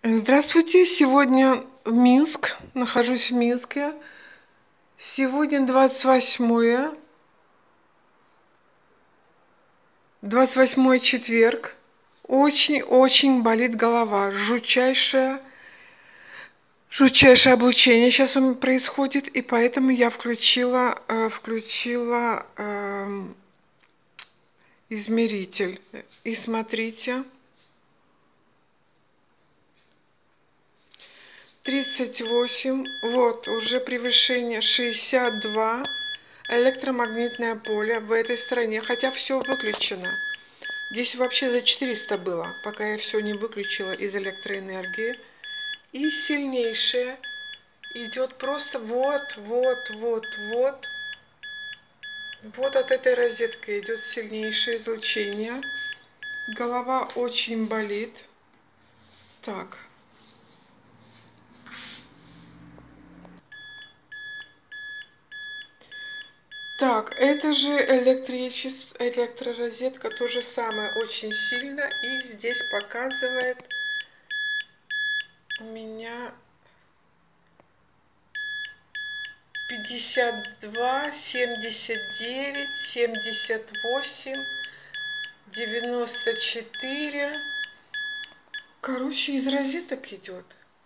Здравствуйте, сегодня в Минск, нахожусь в Минске. Сегодня 28 четверг. Очень болит голова, жутчайшее облучение сейчас у меня происходит, и поэтому я включила измеритель. И смотрите. 38, вот, уже превышение 62, электромагнитное поле в этой стороне, хотя все выключено. Здесь вообще за 400 было, пока я все не выключила из электроэнергии. И сильнейшее идет просто вот от этой розетки идет сильнейшее излучение. Голова очень болит. Так. Так, это же электророзетка, то же самое, очень сильно. И здесь показывает у меня 52, 79, 78, 94. Короче, из розеток идет.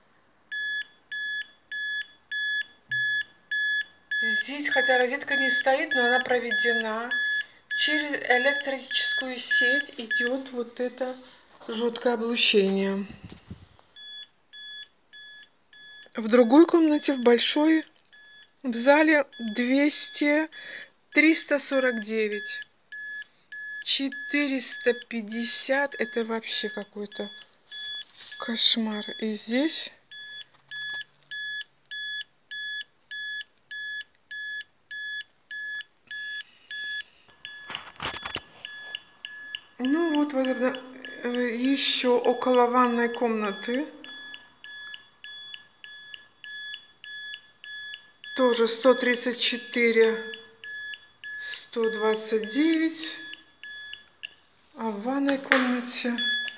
Здесь, хотя розетка не стоит, но она проведена. Через электрическую сеть идет вот это жуткое облучение. В другой комнате, в большой, в зале 349. 450, это вообще какой-то кошмар. И здесь... Ну вот, еще около ванной комнаты. Тоже 134, 129. А в ванной комнате...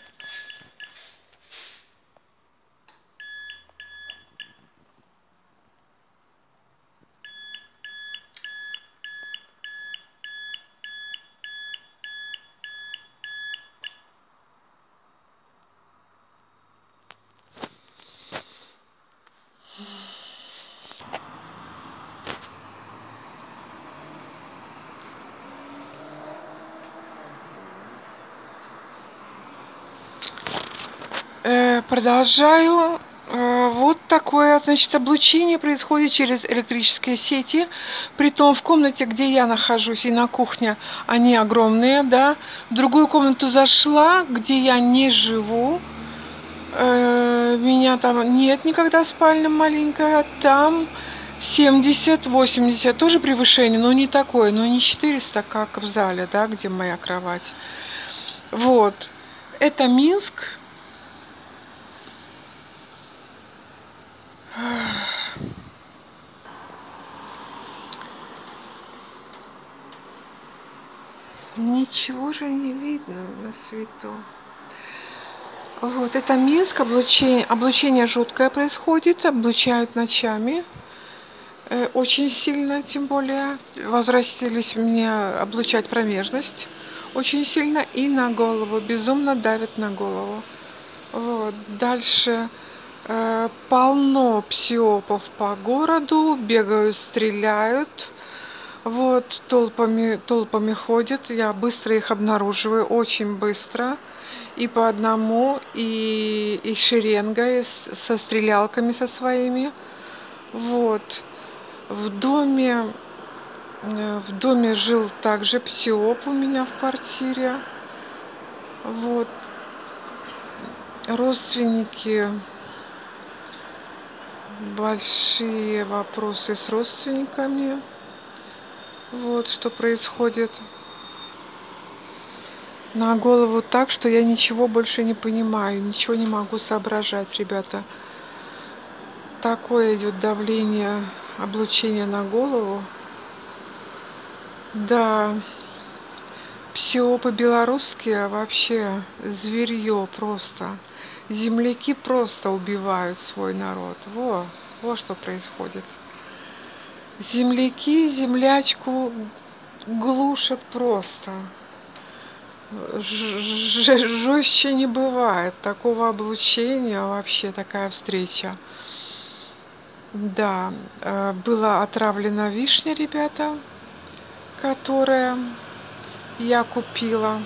Продолжаю. Вот такое, значит, облучение происходит через электрические сети. Притом в комнате, где я нахожусь, и на кухне, они огромные, да. В другую комнату зашла, где я не живу. Меня там нет никогда спальня маленькая. Там 70, 80, тоже превышение, но не такое, но не 400, как в зале, да, где моя кровать. Вот. Это Минск. Ничего же не видно на свету. Вот, это Минск, облучение жуткое происходит, облучают ночами. Очень сильно, тем более, возвратились мне облучать промежность. Очень сильно и на голову, безумно давит на голову. Вот, дальше полно псиопов по городу, бегают, стреляют. Вот, толпами ходят, я быстро их обнаруживаю, очень быстро. И по одному, и шеренгой, со стрелялками со своими. Вот. В доме жил также псиоп у меня в квартире. Вот. Родственники, большие вопросы с родственниками. Вот что происходит. На голову так, что я ничего больше не понимаю, ничего не могу соображать, ребята. Такое идет давление, облучение на голову. Да, псиопы белорусские вообще зверье просто. Земляки просто убивают свой народ. Вот что происходит. Земляки землячку глушат просто. Жестче не бывает такого облучения, вообще такая встреча. Да, была отравлена вишня, ребята, которая я купила.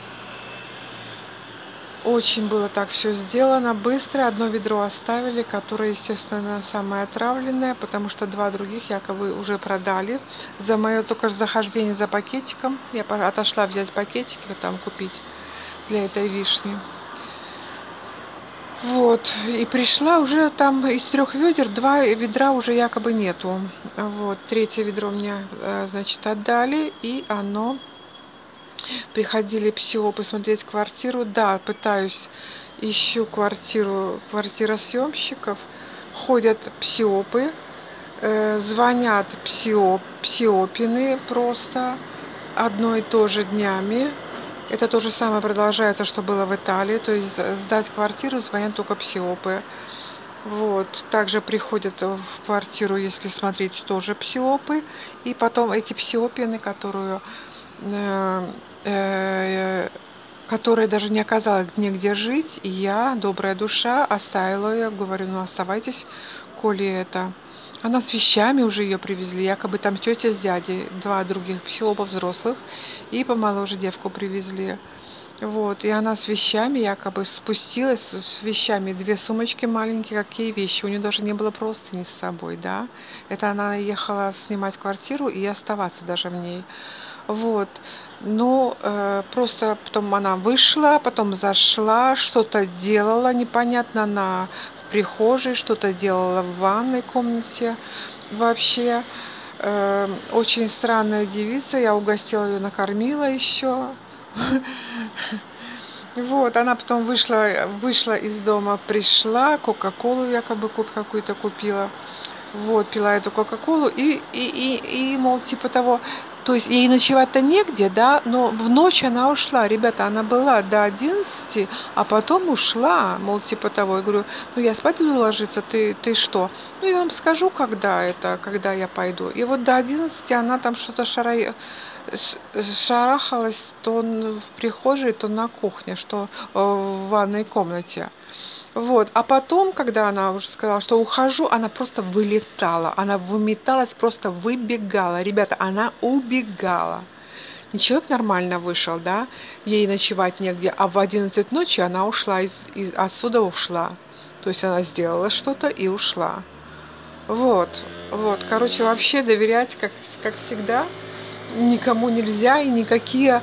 Очень было так все сделано быстро. Одно ведро оставили, которое, естественно, самое отравленное, потому что два других якобы уже продали. За мое только захождение за пакетиком. Я отошла взять пакетики, там купить для этой вишни. Вот, и пришла уже там из 3 ведер, 2 ведра уже якобы нету. Вот, 3-е ведро мне, значит, отдали, и оно... Приходили ПСИОПы смотреть квартиру. Да, пытаюсь, ищу квартиросъемщиков. Ходят ПСИОПы, звонят ПСИОПины просто одно и то же днями. Это то же самое продолжается, что было в Италии. То есть сдать квартиру звонят только ПСИОПы. Вот. Также приходят в квартиру, если смотреть, тоже ПСИОПы. И потом эти ПСИОПины, которой даже не оказалось негде жить, и я, добрая душа, оставила ее, говорю, ну оставайтесь, коли это. Она с вещами уже ее привезли, якобы там тетя с дядей, 2 других ПСИОПа взрослых, и помоложе девку привезли. Вот, и она с вещами якобы спустилась, с вещами, 2 сумочки маленькие, какие вещи, у нее даже не было простыни с собой, да. Это она ехала снимать квартиру и оставаться даже в ней. Вот, ну, просто потом она вышла, потом зашла, что-то делала, непонятно, она в прихожей, что-то делала в ванной комнате. Вообще, очень странная девица, я угостила ее, накормила еще. Вот, она потом вышла из дома, пришла, кока-колу якобы какую-то купила. Вот, пила эту кока-колу и, мол, типа того, то есть ей ночевать-то негде, да, но в ночь она ушла, ребята, она была до 11, а потом ушла, мол, типа того. Я говорю, ну я спать буду ложиться, ты что? Ну я вам скажу, когда я пойду. И вот до 11 она там что-то шарахалась то в прихожей, то на кухне, что в ванной комнате. Вот, а потом, когда она уже сказала, что ухожу, она просто вылетала, она выметалась, просто выбегала. Ребята, она убегала. Не человек нормально вышел, да, ей ночевать негде, а в 11 ночи она ушла, отсюда ушла. То есть она сделала что-то и ушла. Вот, короче, вообще доверять, как всегда, никому нельзя, и никакие...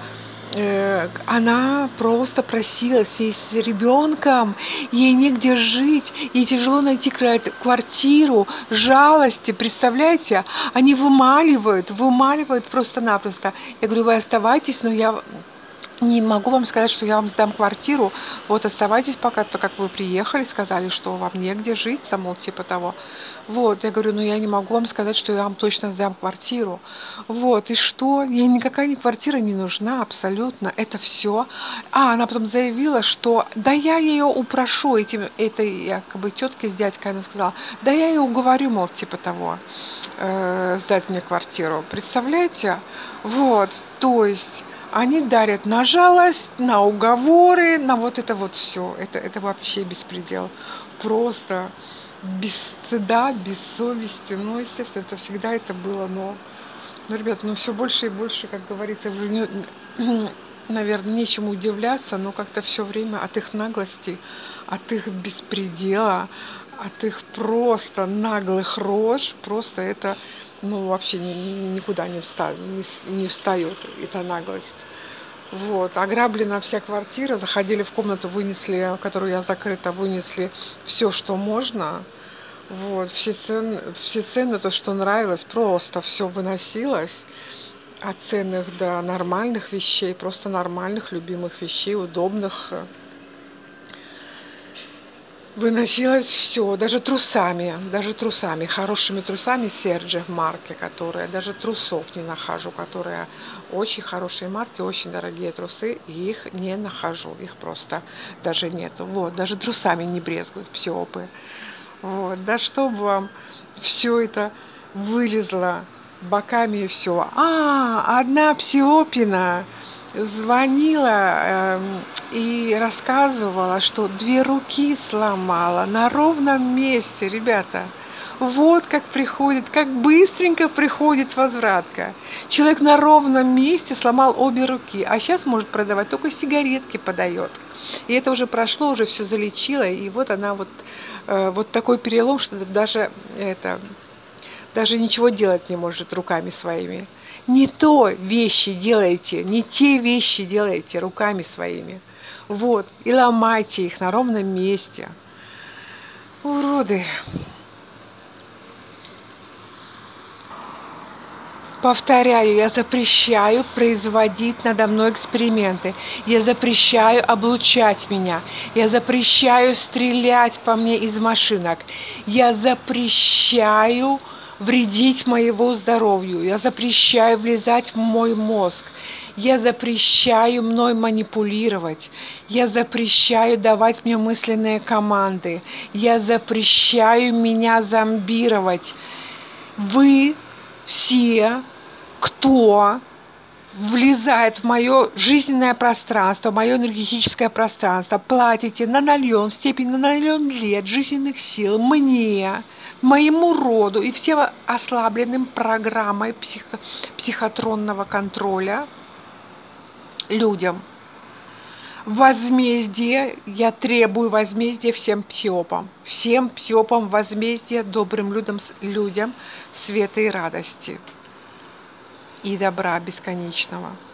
Она просто просилась, ей с ребенком, ей негде жить, ей тяжело найти квартиру, жалости, представляете? Они вымаливают просто-напросто. Я говорю, вы оставайтесь, но я не могу вам сказать, что я вам сдам квартиру. Вот оставайтесь пока, то как вы приехали, сказали, что вам негде жить, там, мол, типа того. Вот, я говорю, ну я не могу вам сказать, что я вам точно сдам квартиру. Вот, и что? Ей никакая квартира не нужна, абсолютно. Это все. А, она потом заявила, что да я ее упрошу, этой якобы тетке с дядькой, она сказала, да я ее уговорю, мол, типа того, сдать мне квартиру. Представляете? Вот, то есть... Они дарят на жалость, на уговоры, на вот это вот все. Это вообще беспредел. Просто без стыда, без совести. Ну, естественно, это всегда это было. Но ребят, ну все больше и больше, как говорится, уже наверное, нечему удивляться, но как-то все время от их наглости, от их беспредела, от их просто наглых рож, просто это... Ну, вообще никуда не встает эта наглость. Вот, ограблена вся квартира, заходили в комнату, вынесли, которую я закрыта, вынесли все, что можно. Вот, все цены, то, что нравилось, просто все выносилось. От ценных до нормальных вещей, просто нормальных, любимых вещей, удобных. Выносилось все, даже трусами, хорошими трусами Серджи в марке, которые, даже трусов не нахожу, которые очень хорошие марки, очень дорогие трусы, и их не нахожу, их просто даже нету. Вот, даже трусами не брезгуют псиопы. Вот, да чтобы вам все это вылезло боками и все. Одна псиопина звонила и рассказывала, что 2 руки сломала на ровном месте, ребята. Вот как приходит, как быстренько приходит возвратка. Человек на ровном месте сломал обе руки, а сейчас может продавать, только сигаретки подает. И это уже прошло, уже все залечило, и вот она вот такой перелом, что даже ничего делать не может руками своими. Не то вещи делаете, не те вещи делаете руками своими. Вот, и ломайте их на ровном месте. Уроды. Повторяю, я запрещаю производить надо мной эксперименты. Я запрещаю облучать меня. Я запрещаю стрелять по мне из машинок. Я запрещаю вредить моему здоровью. Я запрещаю влезать в мой мозг. Я запрещаю мной манипулировать. Я запрещаю давать мне мысленные команды. Я запрещаю меня зомбировать. Вы все, кто влезает в мое жизненное пространство, мое энергетическое пространство, платите на 0,0 степень, на 0,0 лет жизненных сил мне, моему роду и всем ослабленным программой психотронного контроля людям. Возмездие, я требую возмездия всем псиопам возмездия, добрым людям света и радости и добра бесконечного.